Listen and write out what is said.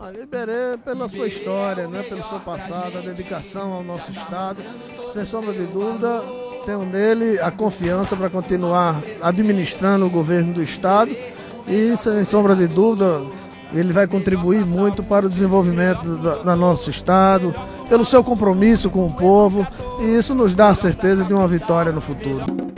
Iberê, pela sua história, né, pelo seu passado, a dedicação ao nosso Estado, sem sombra de dúvida, tenho nele a confiança para continuar administrando o governo do Estado e, sem sombra de dúvida, ele vai contribuir muito para o desenvolvimento do nosso Estado, pelo seu compromisso com o povo, e isso nos dá a certeza de uma vitória no futuro.